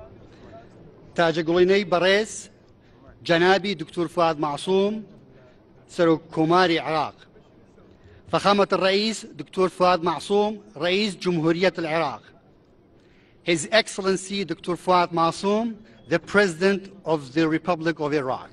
تاج قليني بريس جنابي دكتور فؤاد معصوم سرو كوماري عراق، فخامة الرئيس دكتور فؤاد معصوم رئيس جمهورية العراق. His Excellency Dr. Fuad Masoom, the President of the Republic of Iraq.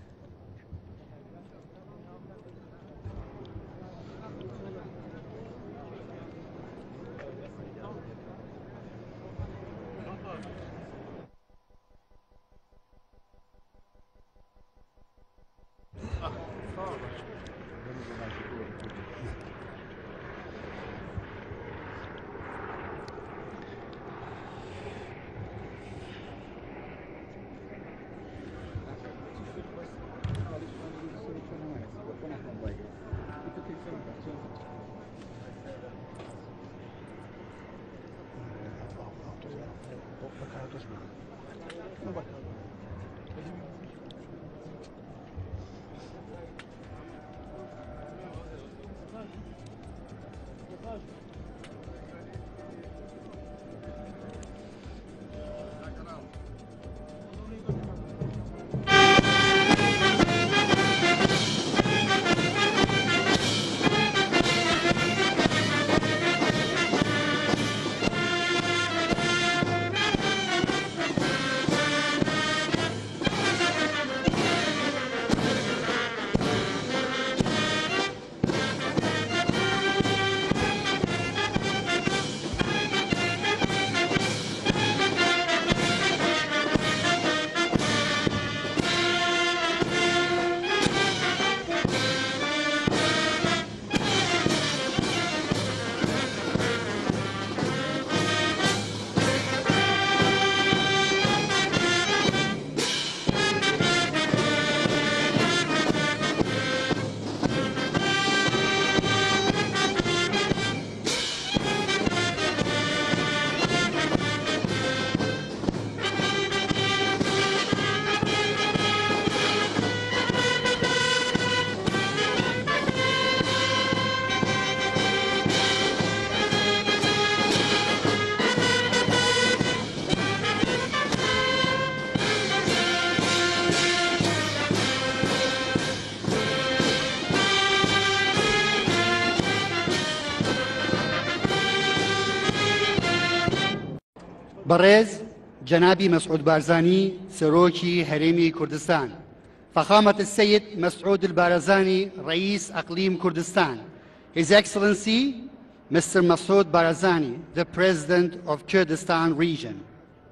برز جنابي مسعود بارزاني سروكي هريمي كردستان، فخامة السيد مسعود البارزاني رئيس أقليم كردستان. His Excellency Mr. Masoud Barzani, the President of Kurdistan Region.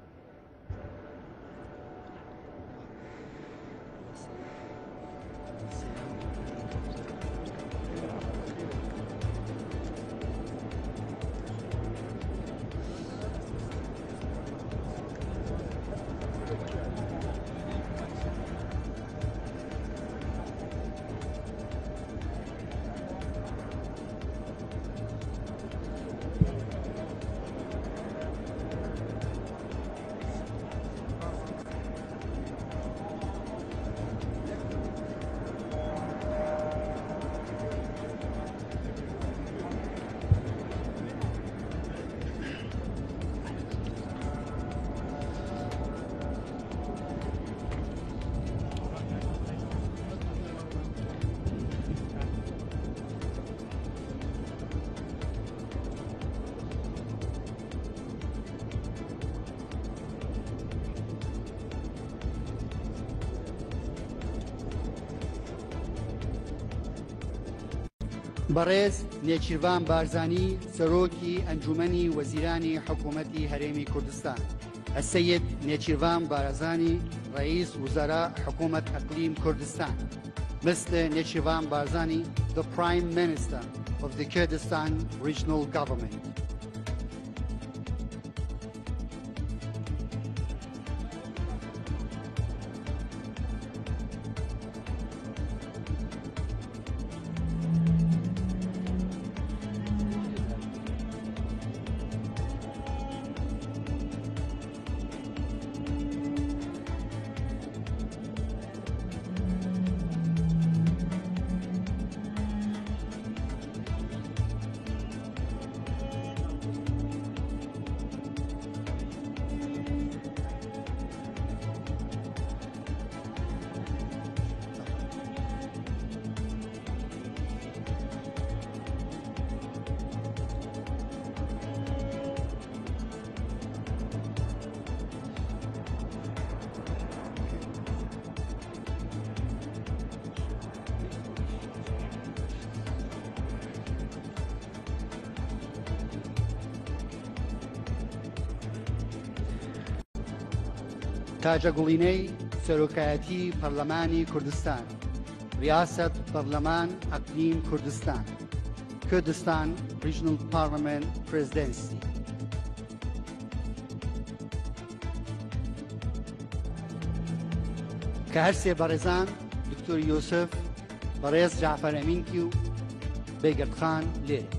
برز نيچيروان بارزاني سروكي أنجمني وزيراني حكومتي هريمي كردستان. السيد نيچيروان بارزاني رئيس وزراء حكومة أقليم كردستان. Mr. Nechirvan Barzani, the Prime Minister of the Kurdistan Regional Government. تاجگڵینەی سەرۆکایەتی پەرلەمانی کوردستان ریاست پەرلەمان ئەقلیم کوردستان Kurdistan Regional Parliament Presidency. کە هەر سێ بەڕێزان دکتۆر یۆسف بەڕێز جعفەر ئەمینکی و بێگردخان لێرە.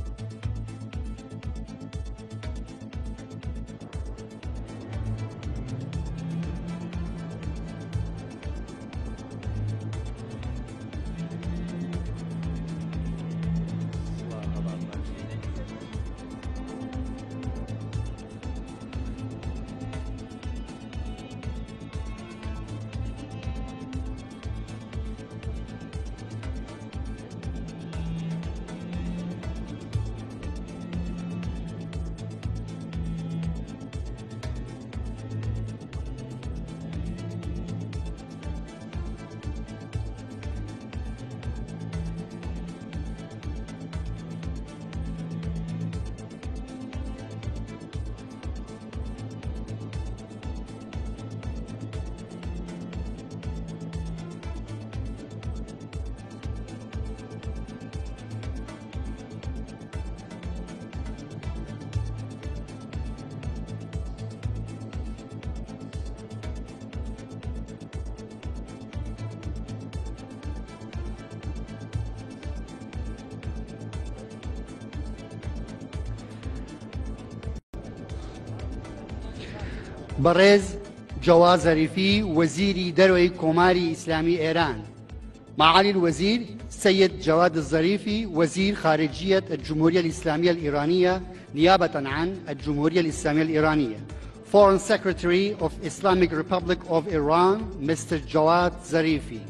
بەڕێز جەواد زەریفی وەزیری دەرەوەی کۆماری ئیسلامی ئێران معالي الوزير سيد جواد الظريفي وزير خارجية الجمهورية الإسلامية الإيرانية نيابة عن الجمهورية الإسلامية الإيرانية Foreign Secretary of Islamic Republic of Iran Mr. Jawad Zarifi.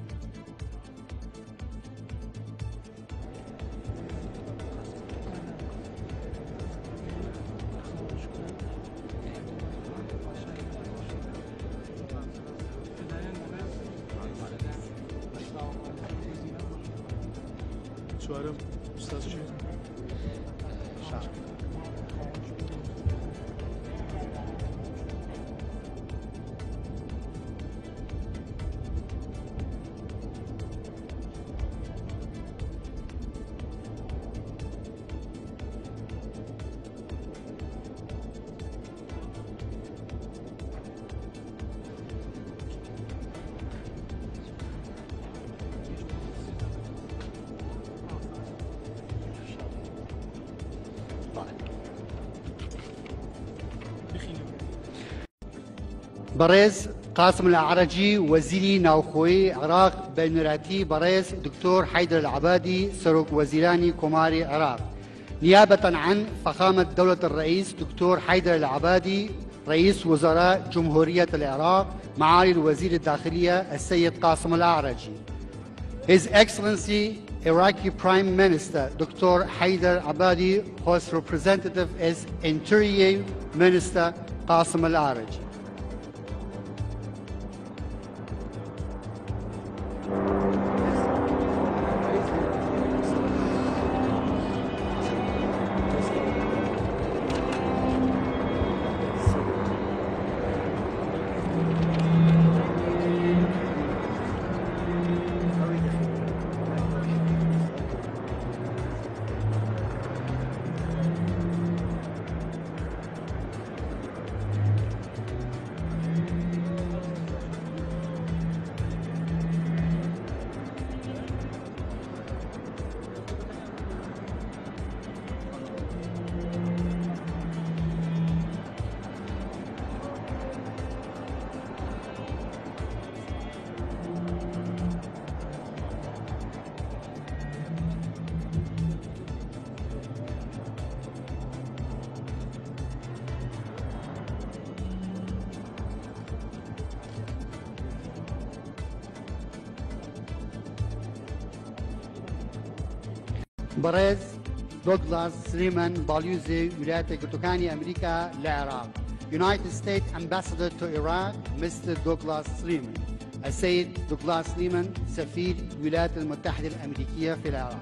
بەڕێز قاسم العرجي وزيري ناوخۆی عراق بەنورەتی بەڕێز دكتور حيدر العبادي سەرۆک وەزیرانی کۆماری عراق نيابة عن فخامة دولة الرئيس دكتور حيدر العبادي رئيس وزراء جمهورية العراق معالي الوزير الداخلية السيد قاسم الأعرجي. His Excellency Iraqi Prime Minister Dr. Haider Abadi, whose representative is Interior Minister Qasim Al-Araji. بەڕێز دوگلاس سلیمان باڵیوزی ویلایەتە یەکگرتووەکانی ئەمریکا لە عێراق United States Ambassador to Iraq Mr. Douglas Sleeman السيد دوغلاس سليمان سفير الولايات المتحدة الأمريكية في العراق.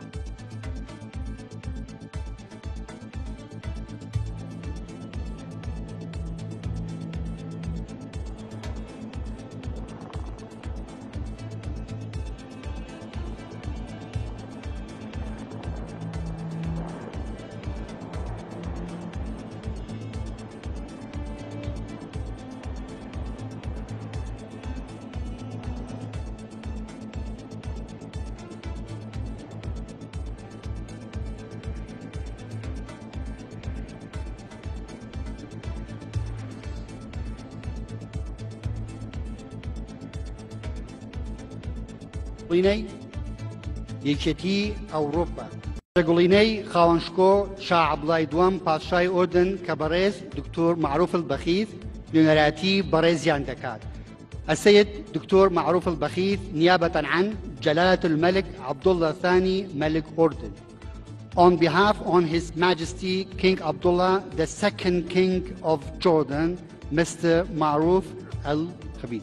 گوڵینەی یەکێتی ئەوروپا گوڵینەی خاوەنشکۆ شا عەبدوڵای دووەم پادشای ئوردن کە بەڕێز دکتۆر معروف البەخیت نوێنەراتی بەڕێزیان دەکات. السيد دكتور معروف البخيت نيابة عن جلالة الملك عبد الله الثاني ملك أردن. On behalf of His Majesty King Abdullah, the second King of Jordan, Mr. Maruf Al-Khabib.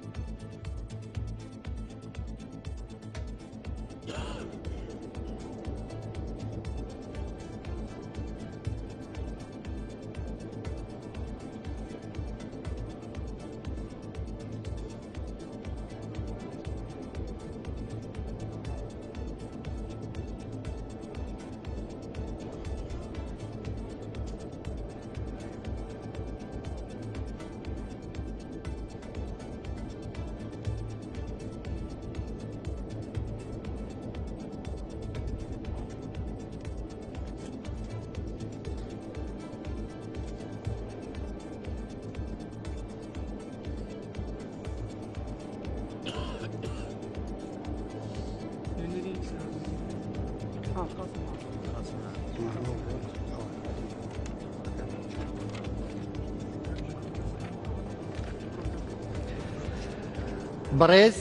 بەڕێز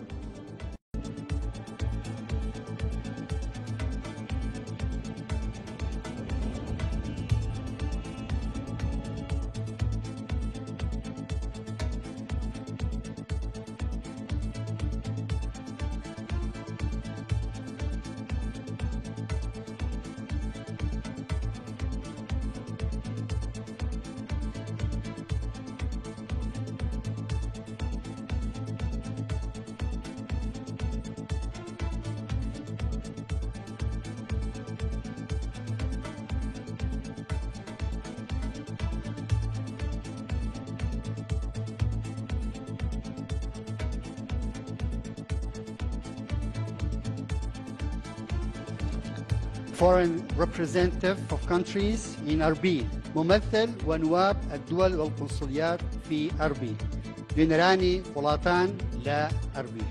foreign representative of countries in أربيل ممثل ونواب الدول والقنصليات في أربيل لنراني ولاطان لا أربيل.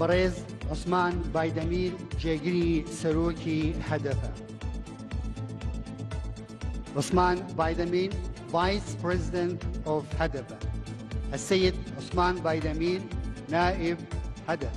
بەڕێز عوسمان بایدەمیر جێگیری سەرۆکی هەدەفە. عثمان بايدمير Vice President of هدف. السيد عثمان بايدمير نائب هدف.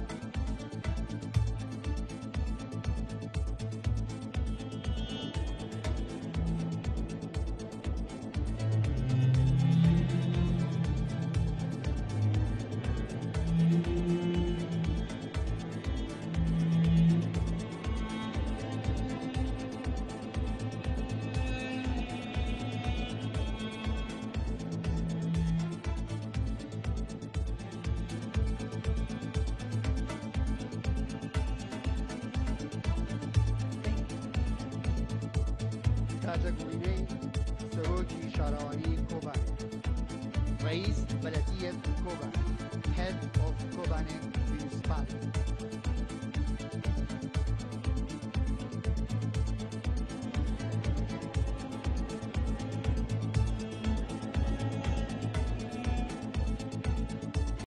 تاجگوینه سروکی شاروانی کوبان رئیس بلدیت کوبان Head of Kobané Municipality